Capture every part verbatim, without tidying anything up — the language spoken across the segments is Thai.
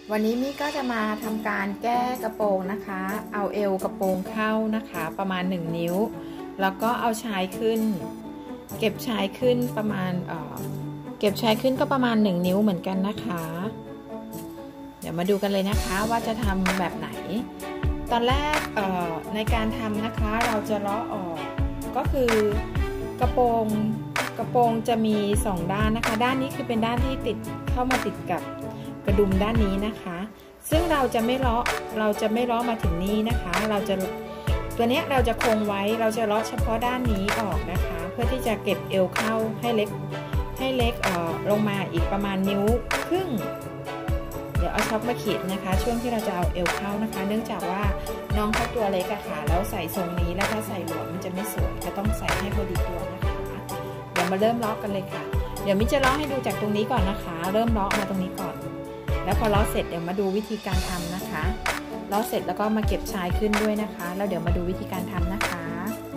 วันนี้มิก็จะมาทำการแก้กระโปรงนะคะเอาเอวกระโปรงเข้านะคะประมาณหนึ่งนิ้วแล้วก็เอาชายขึ้นเก็บชายขึ้นประมาณเอ่อเก็บชายขึ้นก็ประมาณหนึ่งนิ้วเหมือนกันนะคะเดี๋ยวมาดูกันเลยนะคะว่าจะทำแบบไหนตอนแรกเอ่อในการทำนะคะเราจะเลาะออกก็คือกระโปรงกระโปรงจะมีสองด้านนะคะด้านนี้คือเป็นด้านที่ติดเข้ามาติดกับกระดุมด้านนี้นะคะซึ่งเราจะไม่เลาะเราจะไม่เลาะมาถึงนี้นะคะเราจะตัวนี้เราจะคงไว้เราจะเลาะเฉพาะด้านนี้ออกนะคะเพื่อที่จะเก็บเอวเข้าให้เล็กให้เล็กเอ่อลงมาอีกประมาณนิ้วครึ่งเดี๋ยวเอาช็อคมาขีดนะคะช่วงที่เราจะเอาเอวเข้านะคะเนื่องจากว่าน้องเขาตัวเล็กอะค่ะแล้วใส่ทรงนี้แล้วถ้าใส่หลวมมันจะไม่สวยจะต้องใส่ให้พอดีตัวนะคะเดี๋ยวมาเริ่มเลาะกันเลยค่ะเดี๋ยวมิจะเลาะให้ดูจากตรงนี้ก่อนนะคะเริ่มเลาะมาตรงนี้ก่อนแล้วพอเลาะเสร็จเดี๋ยวมาดูวิธีการทำนะคะเลาะเสร็จแล้วก็มาเก็บชายขึ้นด้วยนะคะแล้วเดี๋ยวมาดูวิธีการทำนะคะ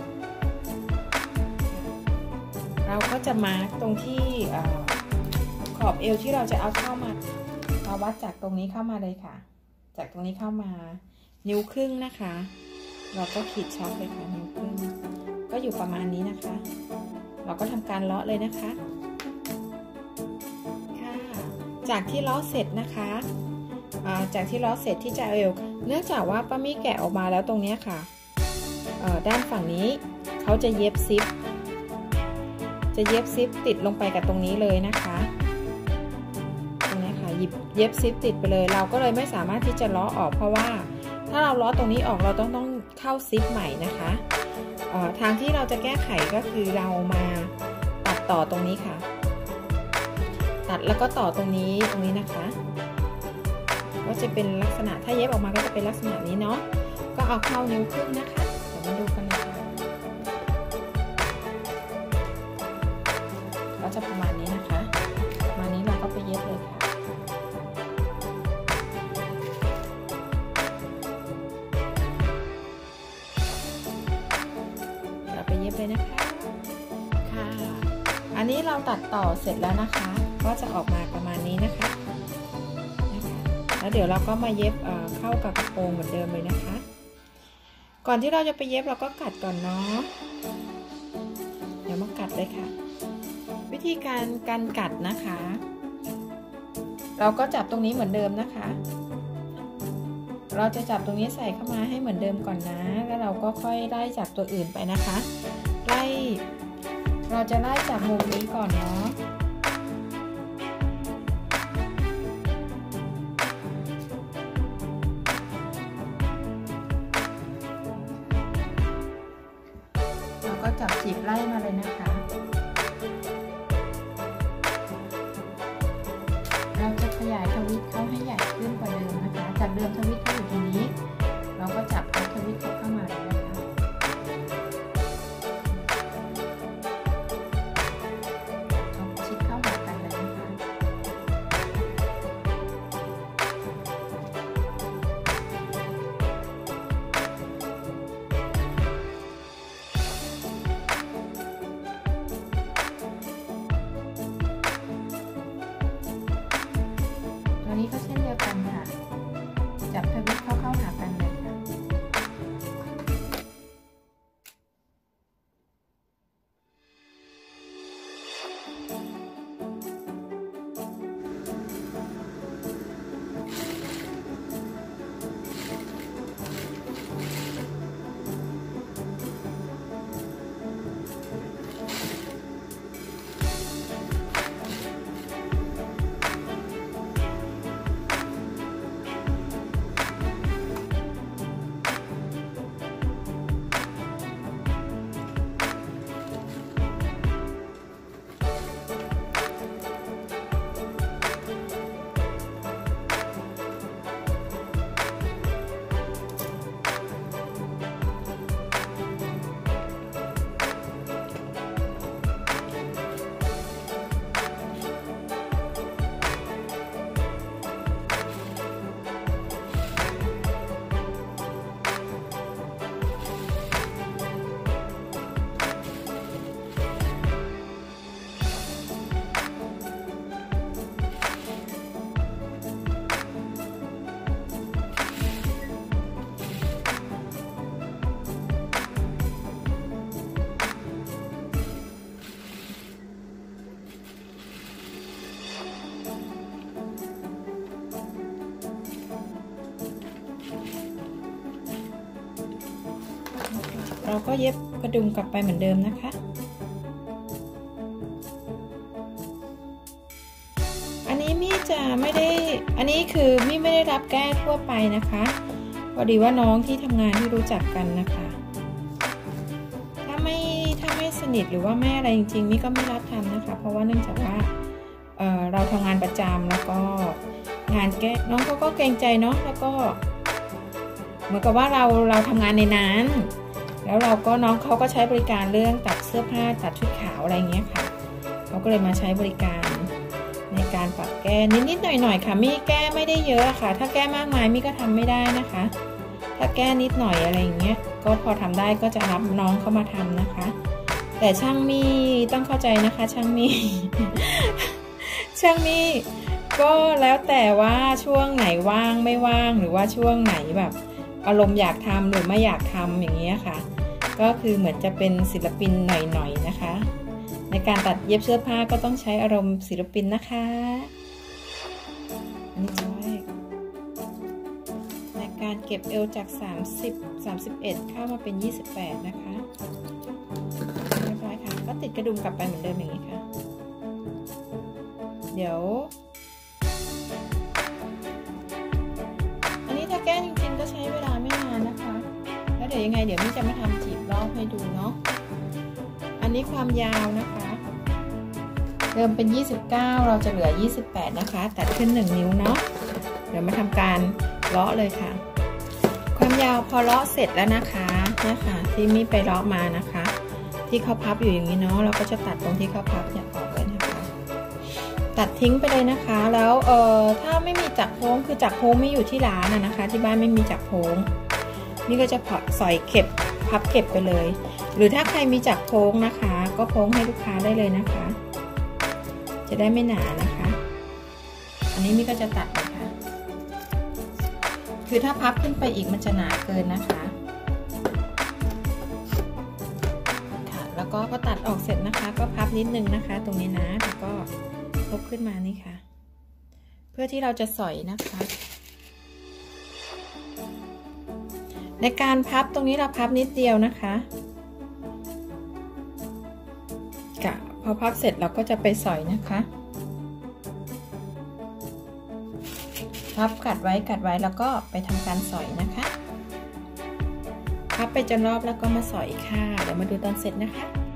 เราก็จะมาร์กตรงที่ขอบเอวที่เราจะเอาเข้ามามาวัดจากตรงนี้เข้ามาเลยค่ะจากตรงนี้เข้ามานิ้วครึ่งนะคะเราก็ขีดช็อคเลยค่ะนิ้วครึ่งก็อยู่ประมาณนี้นะคะเราก็ทำการเลาะเลยนะคะจากที่เลาะเสร็จนะคะจากที่เลาะเสร็จที่จะเอวเนื่องจากว่าป้ามี่แกะออกมาแล้วตรงนี้ค่ะด้านฝั่งนี้เขาจะเย็บซิปจะเย็บซิปติดลงไปกับตรงนี้เลยนะคะตรงนี้ค่ะหยิบเย็บซิปติดไปเลยเราก็เลยไม่สามารถที่จะเลาะออกเพราะว่าถ้าเราเลาะตรงนี้ออกเราต้องต้องเข้าซิปใหม่นะคะทางที่เราจะแก้ไขก็คือเรามาตัดต่อตรงนี้ค่ะตัดแล้วก็ต่อตรงนี้ตรงนี้นะคะก็จะเป็นลักษณะถ้าเย็บออกมาก็จะเป็นลักษณะนี้เนาะก็เอาเข้านิ้วครึ่งนะคะเดี๋ยวมาดูกันเลยค่ะก็จะประมาณนี้นะคะประมาณนี้เราก็ไปเย็บเลยค่ะเราไปเย็บเลยนะคะค่ะอันนี้เราตัดต่อเสร็จแล้วนะคะก็จะออกมาประมาณนี้นะคะแล้วเดี๋ยวเราก็มาเย็บเข้ากับกระโปรงเหมือนเดิมเลยนะคะก่อนที่เราจะไปเย็บเราก็กัดก่อนเนาะเดี๋ยวมากัดเลยค่ะวิธีการการกัดนะคะเราก็จับตรงนี้เหมือนเดิมนะคะเราจะจับตรงนี้ใส่เข้ามาให้เหมือนเดิมก่อนนะแล้วเราก็ค่อยไล่จากตัวอื่นไปนะคะไล่เราจะไล่จากมุมนี้ก่อนเนาะจับจีบไล่มาเลยนะคะเราจะขยายทวิตเข้าให้ใหญ่ขึ้นกว่าเดิมนะคะจากเดิมทวิตเขาอยู่ตรงนี้เราก็จับเอาทวิตเข้ามาเลยนะคะเอาชิดเข้าหากันเลยนะคะนี้ก็เช่นเดียวกันค่ะจับทวิตเข้าเข้าหากันเลยค่ะเราก็เย็บกระดุมกลับไปเหมือนเดิมนะคะอันนี้มี่จะไม่ได้อันนี้คือมี่ไม่ได้รับแก้ทั่วไปนะคะพอดีว่าน้องที่ทำงานที่รู้จักกันนะคะถ้าไม่ถ้าไม่สนิทหรือว่าไม่อะไรจริงๆมี่ก็ไม่รับทำนะคะเพราะว่าเนื่องจากว่า เอ่อ เราทำงานประจำแล้วก็งานแก้น้องเขาก็เกรงใจเนาะแล้วก็เหมือนกับว่าเราเราทำงานในนั้นแล้วเราก็น้องเขาก็ใช้บริการเรื่องตัดเสื้อผ้าตัดชุดขาวอะไรเงี้ยค่ะเขาก็เลยมาใช้บริการในการปรับแก้นิดๆหน่อยๆค่ะมี่แก้ไม่ได้เยอะค่ะถ้าแก้มากมายมี่ก็ทำไม่ได้นะคะถ้าแก้นิดหน่อยอะไรอย่างเงี้ยก็พอทำได้ก็จะรับน้องเข้ามาทำนะคะแต่ช่างมี่ต้องเข้าใจนะคะช่างมี่ ช่างมี่ก็แล้วแต่ว่าช่วงไหนว่างไม่ว่างหรือว่าช่วงไหนแบบอารมณ์อยากทำหรือไม่อยากทำอย่างเงี้ยค่ะก็คือเหมือนจะเป็นศิลปินหน่อยๆนะคะในการตัดเย็บเสื้อผ้าก็ต้องใช้อารมณ์ศิลปินนะคะอันนี้ช่วยในการเก็บเอวจากสามสิบ สามสิบเอ็ดเข้ามาเป็นยี่สิบแปดนะคะเรียบร้อยค่ะก็ติดกระดุมกลับไปเหมือนเดิมอย่างนี้ค่ะเดี๋ยวอันนี้ถ้าแก้จริงๆก็ใช้เวลาไม่นานนะคะแล้วเดี๋ยวยังไงเดี๋ยวมี่จะมาทำจีบรอบให้ดูเนาะอันนี้ความยาวนะคะเดิมเป็นยี่สิบเก้าเราจะเหลือยี่สิบแปดนะคะตัดขึ้นหนึ่งนิ้วเนาะเดี๋ยวมาทำการเลาะเลยค่ะความยาวพอเลาะเสร็จแล้วนะคะเนี่ยค่ะที่มี่ไปเลาะมานะคะที่เขาพับอยู่อย่างนี้เนาะเราก็จะตัดตรงที่เขาพับเนี่ยออกเลยนะคะตัดทิ้งไปเลยนะคะแล้วเอ่อถ้าไม่มีจักรโค้งคือจักรโค้งไม่อยู่ที่ร้านนะคะที่บ้านไม่มีจักรโค้งนี่ก็จะพอสอยเก็บพับเก็บไปเลยหรือถ้าใครมีจักรโค้งนะคะก็โค้งให้ลูกค้าได้เลยนะคะจะได้ไม่หนานะคะอันนี้มี่ก็จะตัดนะคะคือถ้าพับขึ้นไปอีกมันจะหนาเกินนะคะค่ะแล้วก็พอตัดออกเสร็จนะคะก็พับนิดนึงนะคะตรงนี้นะแล้วก็ลบขึ้นมานี่ค่ะเพื่อที่เราจะสอยนะคะในการพับตรงนี้เราพับนิดเดียวนะคะกะพอพับเสร็จเราก็จะไปสอยนะคะพับกัดไว้กัดไว้แล้วก็ไปทำการสอยนะคะพับไปจนรอบแล้วก็มาสอยค่ะเดี๋ยวมาดูตอนเสร็จนะคะ